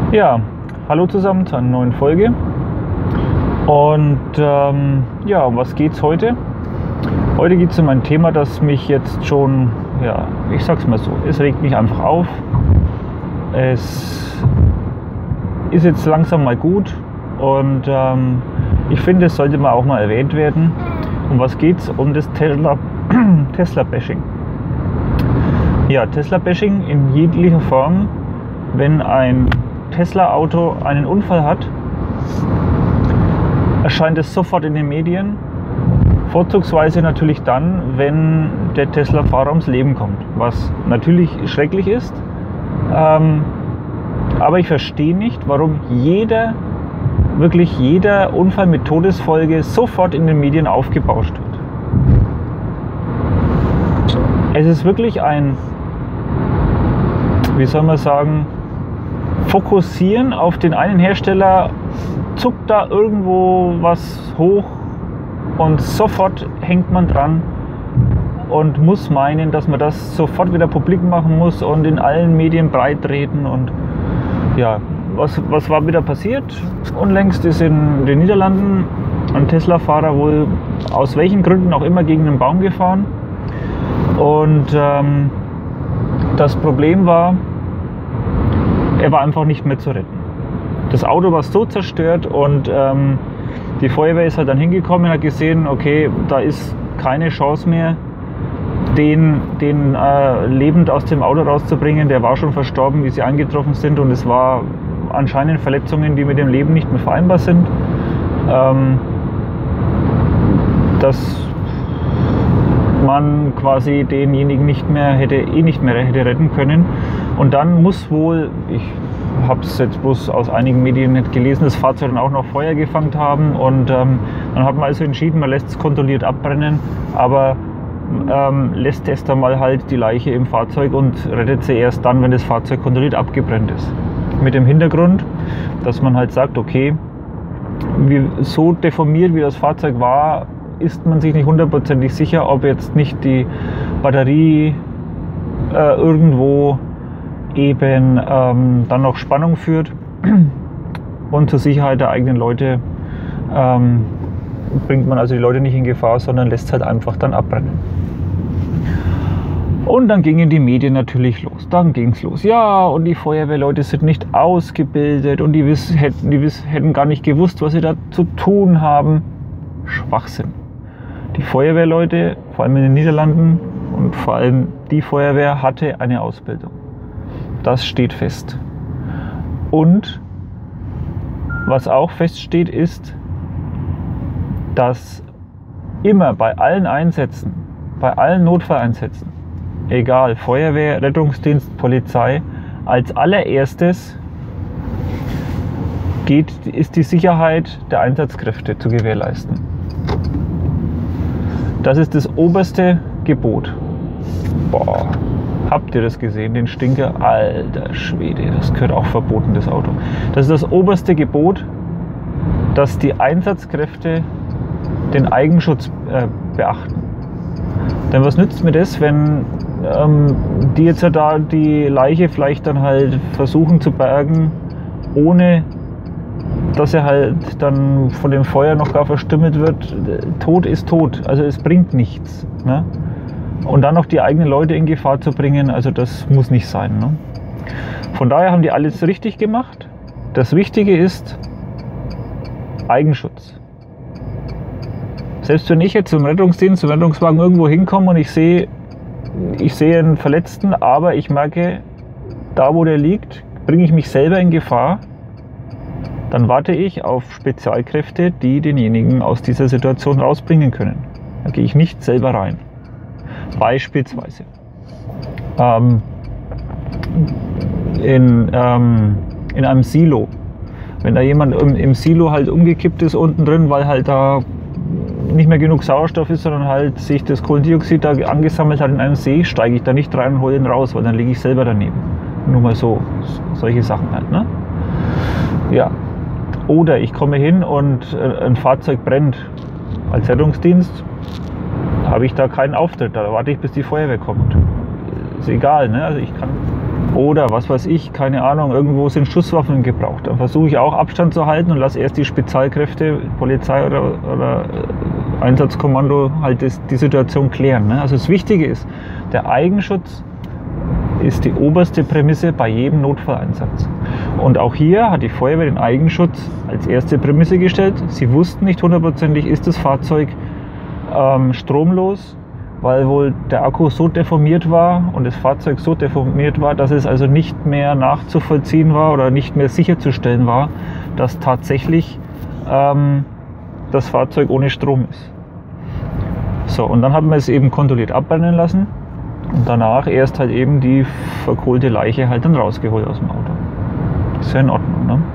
Ja, hallo zusammen zu einer neuen Folge. Und ja, um was geht's heute? Heute geht es um ein Thema, das mich jetzt schon, ja, ich sag's mal so, es regt mich einfach auf. Es ist jetzt langsam mal gut und ich finde, es sollte mal auch mal erwähnt werden. Um was geht's? Um das Tesla-Bashing. Ja, Tesla-Bashing in jeglicher Form. Wenn ein Tesla-Auto einen Unfall hat, erscheint es sofort in den Medien. Vorzugsweise natürlich dann, wenn der Tesla-Fahrer ums Leben kommt, was natürlich schrecklich ist. Aber ich verstehe nicht, warum wirklich jeder Unfall mit Todesfolge sofort in den Medien aufgebauscht wird. Es ist wirklich ein, wie soll man sagen, Fokussieren auf den einen Hersteller, zuckt da irgendwo was hoch und sofort hängt man dran und muss meinen, dass man das sofort wieder publik machen muss und in allen Medien breit treten. Und ja, was war wieder passiert? Unlängst ist in den Niederlanden ein Tesla-Fahrer wohl aus welchen Gründen auch immer gegen einen Baum gefahren. Und das Problem war, er war einfach nicht mehr zu retten. Das Auto war so zerstört und die Feuerwehr ist halt dann hingekommen und hat gesehen, okay, da ist keine Chance mehr, den lebend aus dem Auto rauszubringen. Der war schon verstorben, wie sie eingetroffen sind, und es war anscheinend Verletzungen, die mit dem Leben nicht mehr vereinbar sind. Dass man quasi denjenigen nicht mehr hätte retten können. Und dann muss wohl, ich habe es jetzt bloß aus einigen Medien nicht gelesen, das Fahrzeug dann auch noch Feuer gefangen haben, und dann hat man also entschieden, man lässt es kontrolliert abbrennen, aber lässt erst einmal halt die Leiche im Fahrzeug und rettet sie erst dann, wenn das Fahrzeug kontrolliert abgebrannt ist. Mit dem Hintergrund, dass man halt sagt, okay, so deformiert wie das Fahrzeug war, ist man sich nicht hundertprozentig sicher, ob jetzt nicht die Batterie irgendwo eben dann noch Spannung führt, und zur Sicherheit der eigenen Leute bringt man also die Leute nicht in Gefahr, sondern lässt es halt einfach dann abbrennen. Und dann gingen die Medien natürlich los. Dann ging es los. Ja, und die Feuerwehrleute sind nicht ausgebildet und die hätten gar nicht gewusst, was sie da zu tun haben. Schwachsinn. Die Feuerwehrleute, vor allem in den Niederlanden, und vor allem die Feuerwehr hatte eine Ausbildung. Das steht fest. Und was auch feststeht, ist, dass immer bei allen Einsätzen, bei allen Notfalleinsätzen, egal Feuerwehr, Rettungsdienst, Polizei, als allererstes ist die Sicherheit der Einsatzkräfte zu gewährleisten. Das ist das oberste Gebot. Boah, habt ihr das gesehen, den Stinker? Alter Schwede, das gehört auch verboten, das Auto. Das ist das oberste Gebot, dass die Einsatzkräfte den Eigenschutz beachten. Denn was nützt mir das, wenn die jetzt da die Leiche vielleicht dann halt versuchen zu bergen, ohne dass er halt dann von dem Feuer noch gar verstümmelt wird? Tod ist tot, also es bringt nichts. Ne? Und dann noch die eigenen Leute in Gefahr zu bringen, also das muss nicht sein. Ne? Von daher haben die alles richtig gemacht. Das Wichtige ist Eigenschutz. Selbst wenn ich jetzt zum Rettungsdienst, zum Rettungswagen irgendwo hinkomme und ich sehe einen Verletzten, aber ich merke, da wo der liegt, bringe ich mich selber in Gefahr, dann warte ich auf Spezialkräfte, die denjenigen aus dieser Situation rausbringen können. Da gehe ich nicht selber rein. Beispielsweise in einem Silo. Wenn da jemand im Silo halt umgekippt ist unten drin, weil halt da nicht mehr genug Sauerstoff ist, sondern halt sich das Kohlendioxid da angesammelt hat in einem See, steige ich da nicht rein und hole ihn raus, weil dann liege ich selber daneben. Nur mal so, solche Sachen halt, ne? Ja. Oder ich komme hin und ein Fahrzeug brennt. Als Rettungsdienst habe ich da keinen Auftritt, da warte ich, bis die Feuerwehr kommt. Ist egal, ne? Also ich kann Oder was weiß ich, keine Ahnung, irgendwo sind Schusswaffen gebraucht. Dann versuche ich auch Abstand zu halten und lasse erst die Spezialkräfte, Polizei oder Einsatzkommando halt die Situation klären. Ne? Also das Wichtige ist, der Eigenschutz ist die oberste Prämisse bei jedem Notfalleinsatz. Und auch hier hat die Feuerwehr den Eigenschutz als erste Prämisse gestellt. Sie wussten nicht hundertprozentig, ist das Fahrzeug stromlos, weil wohl der Akku so deformiert war und das Fahrzeug so deformiert war, dass es also nicht mehr nachzuvollziehen war oder nicht mehr sicherzustellen war, dass tatsächlich das Fahrzeug ohne Strom ist. So, und dann hat man es eben kontrolliert abbrennen lassen und danach erst halt eben die verkohlte Leiche halt dann rausgeholt aus dem Auto. Ist ja in Ordnung, ne?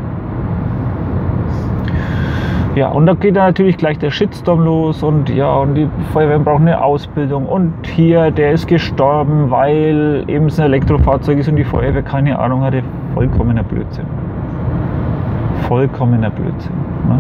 Ja, und da geht dann natürlich gleich der Shitstorm los und ja, und die Feuerwehr braucht eine Ausbildung und hier, der ist gestorben, weil eben es ein Elektrofahrzeug ist und die Feuerwehr keine Ahnung hatte. Vollkommener Blödsinn. Vollkommener Blödsinn. Ne?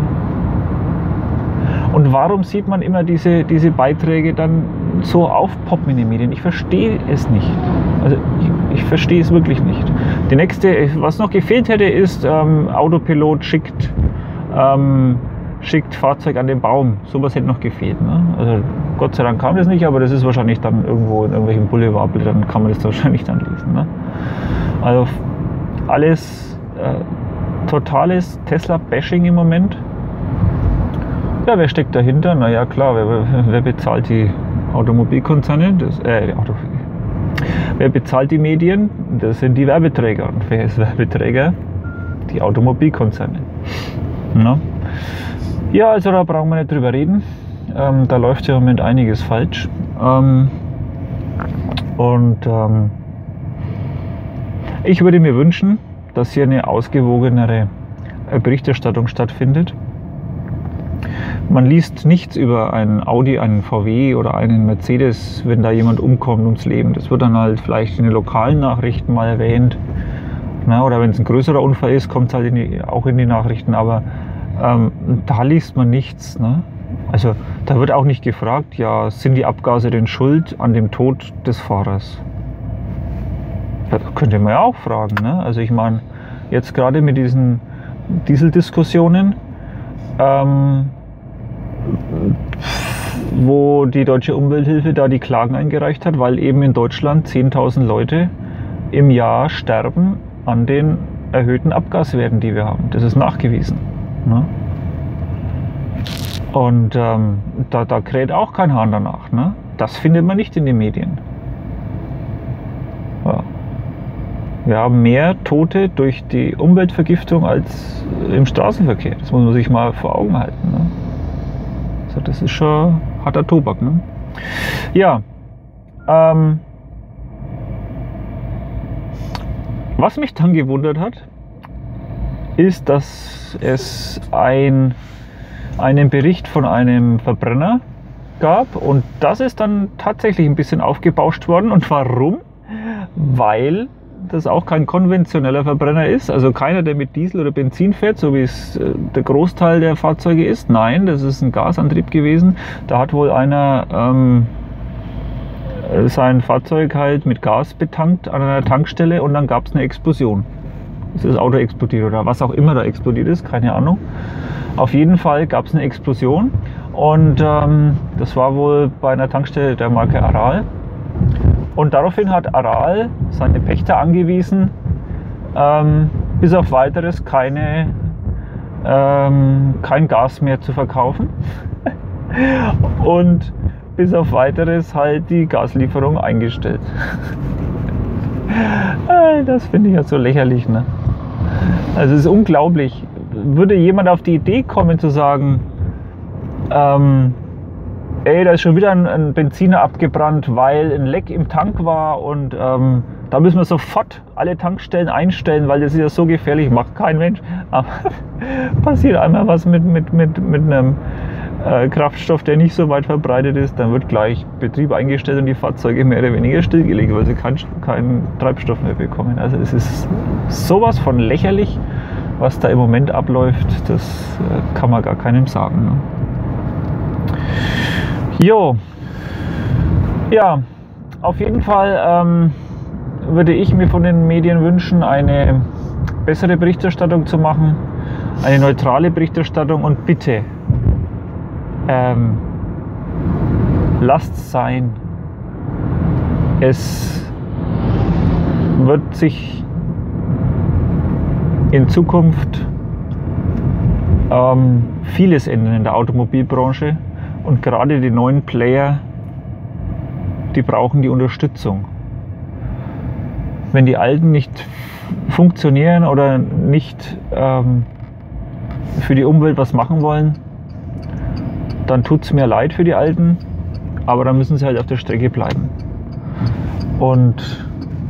Und warum sieht man immer diese Beiträge dann so aufpoppen in den Medien? Ich verstehe es nicht. Also ich verstehe es wirklich nicht. Die nächste, was noch gefehlt hätte, ist Autopilot schickt Fahrzeug an den Baum. Sowas hätte noch gefehlt. Ne? Also Gott sei Dank kam das nicht, aber das ist wahrscheinlich dann irgendwo in irgendwelchen Boulevardblättern, kann man das wahrscheinlich dann lesen. Ne? Also alles totales Tesla-Bashing im Moment. Ja, wer steckt dahinter? Naja, klar, wer bezahlt die Automobilkonzerne? Wer bezahlt die Medien? Das sind die Werbeträger. Und wer ist Werbeträger? Die Automobilkonzerne. Na? Ja, also da brauchen wir nicht drüber reden. Da läuft ja im Moment einiges falsch. Ich würde mir wünschen, dass hier eine ausgewogenere Berichterstattung stattfindet. Man liest nichts über einen Audi, einen VW oder einen Mercedes, wenn da jemand umkommt ums Leben. Das wird dann halt vielleicht in den lokalen Nachrichten mal erwähnt. Na, oder wenn es ein größerer Unfall ist, kommt es halt auch in die Nachrichten. Aber da liest man nichts. Ne? Also da wird auch nicht gefragt, ja, sind die Abgase denn schuld an dem Tod des Fahrers? Das könnte man ja auch fragen. Ne? Also ich meine, jetzt gerade mit diesen Dieseldiskussionen, wo die Deutsche Umwelthilfe da die Klagen eingereicht hat, weil eben in Deutschland 10.000 Leute im Jahr sterben an den erhöhten Abgaswerten, die wir haben. Das ist nachgewiesen. Ne? Und da kräht auch kein Hahn danach. Ne? Das findet man nicht in den Medien. Ja. Wir haben mehr Tote durch die Umweltvergiftung als im Straßenverkehr. Das muss man sich mal vor Augen halten. Ne? Also das ist schon harter Tobak. Ne? Ja. Was mich dann gewundert hat, ist, dass es einen Bericht von einem Verbrenner gab und das ist dann tatsächlich ein bisschen aufgebauscht worden. Und warum? Weil das auch kein konventioneller Verbrenner ist, also keiner, der mit Diesel oder Benzin fährt, so wie es der Großteil der Fahrzeuge ist. Nein, das ist ein Gasantrieb gewesen. Da hat wohl einer sein Fahrzeug halt mit Gas betankt an einer Tankstelle und dann gab es eine Explosion. Ist das Auto explodiert oder was auch immer da explodiert ist, keine Ahnung. Auf jeden Fall gab es eine Explosion und das war wohl bei einer Tankstelle der Marke Aral. Und daraufhin hat Aral seine Pächter angewiesen, bis auf Weiteres kein Gas mehr zu verkaufen und bis auf Weiteres halt die Gaslieferung eingestellt. Das finde ich ja so lächerlich. Ne? Also es ist unglaublich. Würde jemand auf die Idee kommen zu sagen, ey, da ist schon wieder ein Benziner abgebrannt, weil ein Leck im Tank war und da müssen wir sofort alle Tankstellen einstellen, weil das ist ja so gefährlich, macht kein Mensch. Aber passiert einmal was mit einem Kraftstoff, der nicht so weit verbreitet ist, dann wird gleich Betrieb eingestellt und die Fahrzeuge mehr oder weniger stillgelegt, weil sie keinen Treibstoff mehr bekommen. Also es ist sowas von lächerlich, was da im Moment abläuft, das kann man gar keinem sagen. Ne? Jo, ja, auf jeden Fall würde ich mir von den Medien wünschen, eine bessere Berichterstattung zu machen, eine neutrale Berichterstattung und bitte lasst sein. Es wird sich in Zukunft vieles ändern in der Automobilbranche und gerade die neuen Player, die brauchen die Unterstützung. Wenn die Alten nicht funktionieren oder nicht für die Umwelt was machen wollen, dann tut es mir leid für die Alten, aber dann müssen sie halt auf der Strecke bleiben. Und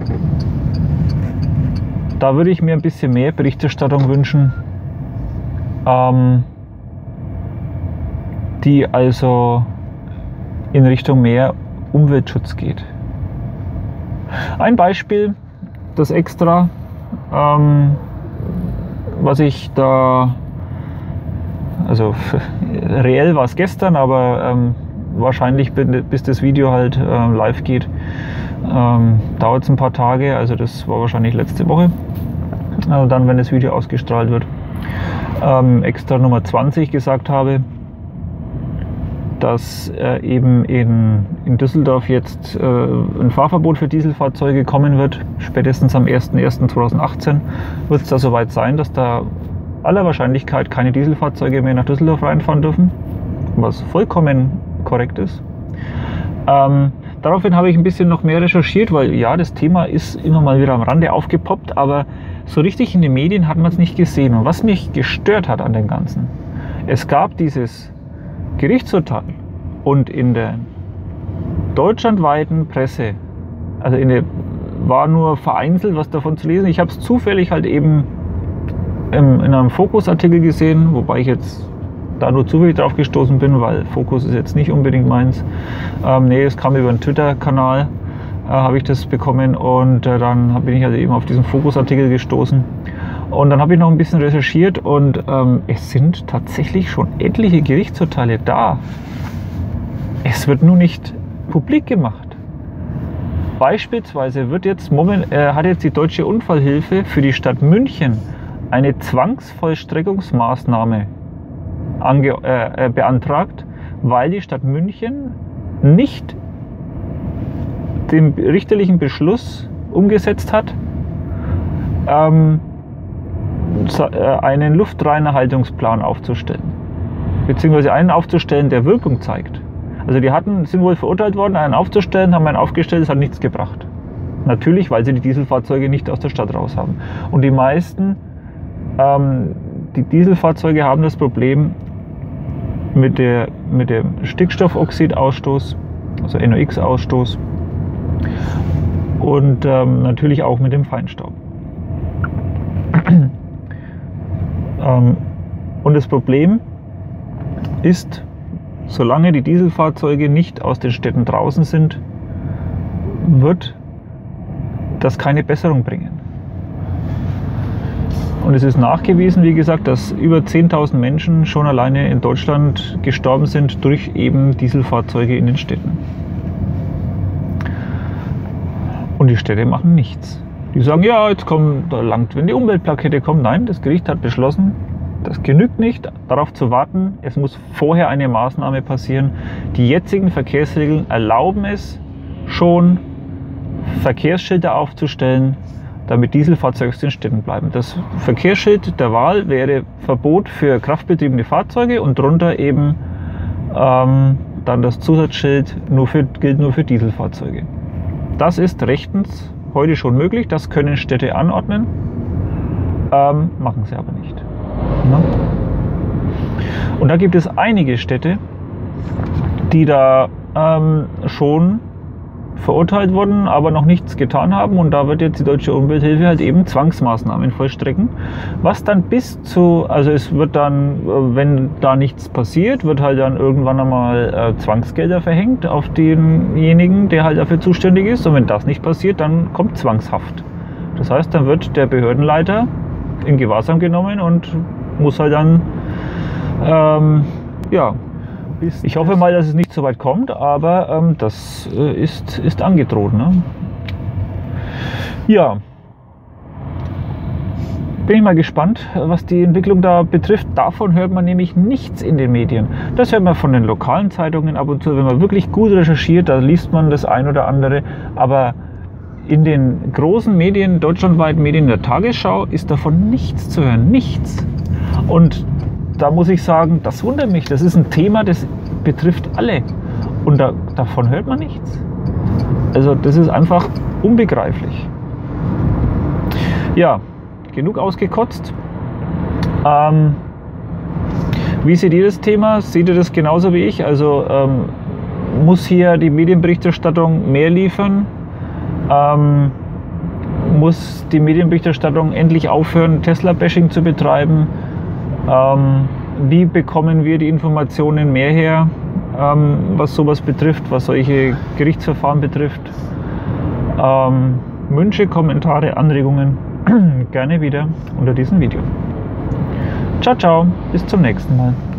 da würde ich mir ein bisschen mehr Berichterstattung wünschen, die also in Richtung mehr Umweltschutz geht. Ein Beispiel, das extra, was ich da, also reell war es gestern, aber wahrscheinlich bis das Video halt live geht, dauert es ein paar Tage, also das war wahrscheinlich letzte Woche, dann wenn das Video ausgestrahlt wird, extra Nummer 20 gesagt habe, dass eben in Düsseldorf jetzt ein Fahrverbot für Dieselfahrzeuge kommen wird. Spätestens am 01.01.2018 wird es da soweit sein, dass da aller Wahrscheinlichkeit keine Dieselfahrzeuge mehr nach Düsseldorf reinfahren dürfen, was vollkommen korrekt ist. Daraufhin habe ich ein bisschen noch mehr recherchiert, weil ja, das Thema ist immer mal wieder am Rande aufgepoppt, aber so richtig in den Medien hat man es nicht gesehen. Und was mich gestört hat an dem Ganzen, es gab dieses Gerichtsurteil und in der deutschlandweiten Presse, also war nur vereinzelt was davon zu lesen. Ich habe es zufällig halt eben in einem Fokus-Artikel gesehen, wobei ich jetzt da nur zufällig drauf gestoßen bin, weil Fokus ist jetzt nicht unbedingt meins. Nee, es kam über einen Twitter-Kanal, habe ich das bekommen und dann bin ich also eben auf diesen Fokus-Artikel gestoßen. Und dann habe ich noch ein bisschen recherchiert und es sind tatsächlich schon etliche Gerichtsurteile da. Es wird nur nicht publik gemacht. Beispielsweise hat jetzt die Deutsche Unfallhilfe für die Stadt München eine Zwangsvollstreckungsmaßnahme beantragt, weil die Stadt München nicht den richterlichen Beschluss umgesetzt hat, einen Luftreinhaltungsplan aufzustellen, beziehungsweise einen aufzustellen, der Wirkung zeigt. Also die sind wohl verurteilt worden, einen aufzustellen, haben einen aufgestellt, es hat nichts gebracht. Natürlich, weil sie die Dieselfahrzeuge nicht aus der Stadt raus haben. Und die meisten, die Dieselfahrzeuge haben das Problem mit dem Stickstoffoxidausstoß, also NOx-Ausstoß und natürlich auch mit dem Feinstaub. Und das Problem ist, solange die Dieselfahrzeuge nicht aus den Städten draußen sind, wird das keine Besserung bringen. Und es ist nachgewiesen, wie gesagt, dass über 10.000 Menschen schon alleine in Deutschland gestorben sind durch eben Dieselfahrzeuge in den Städten. Und die Städte machen nichts. Die sagen, ja, jetzt kommt, da langt, wenn die Umweltplakette kommt. Nein, das Gericht hat beschlossen, das genügt nicht, darauf zu warten. Es muss vorher eine Maßnahme passieren. Die jetzigen Verkehrsregeln erlauben es schon, Verkehrsschilder aufzustellen, damit Dieselfahrzeuge aus den Städten bleiben. Das Verkehrsschild der Wahl wäre Verbot für kraftbetriebene Fahrzeuge und drunter eben dann das Zusatzschild gilt nur für Dieselfahrzeuge. Das ist rechtens heute schon möglich, das können Städte anordnen, machen sie aber nicht. Ja. Und da gibt es einige Städte, die da schon verurteilt wurden, aber noch nichts getan haben, und da wird jetzt die Deutsche Umwelthilfe halt eben Zwangsmaßnahmen vollstrecken, was dann also es wird dann, wenn da nichts passiert, wird halt dann irgendwann einmal Zwangsgelder verhängt auf denjenigen, der halt dafür zuständig ist, und wenn das nicht passiert, dann kommt Zwangshaft. Das heißt, dann wird der Behördenleiter in Gewahrsam genommen und muss halt dann, ja, ich hoffe mal, dass es nicht so weit kommt, aber das ist angedroht. Ne? Ja, bin ich mal gespannt, was die Entwicklung da betrifft. Davon hört man nämlich nichts in den Medien. Das hört man von den lokalen Zeitungen ab und zu. Wenn man wirklich gut recherchiert, da liest man das ein oder andere. Aber in den großen Medien, deutschlandweiten Medien, der Tagesschau, ist davon nichts zu hören. Nichts. Und da muss ich sagen, das wundert mich. Das ist ein Thema, das betrifft alle. Und davon hört man nichts. Also das ist einfach unbegreiflich. Ja, genug ausgekotzt. Wie seht ihr das Thema? Seht ihr das genauso wie ich? Also muss hier die Medienberichterstattung mehr liefern? Muss die Medienberichterstattung endlich aufhören, Tesla-Bashing zu betreiben? Wie bekommen wir die Informationen mehr her, was sowas betrifft, was solche Gerichtsverfahren betrifft? Wünsche, Kommentare, Anregungen gerne wieder unter diesem Video. Ciao, ciao, bis zum nächsten Mal.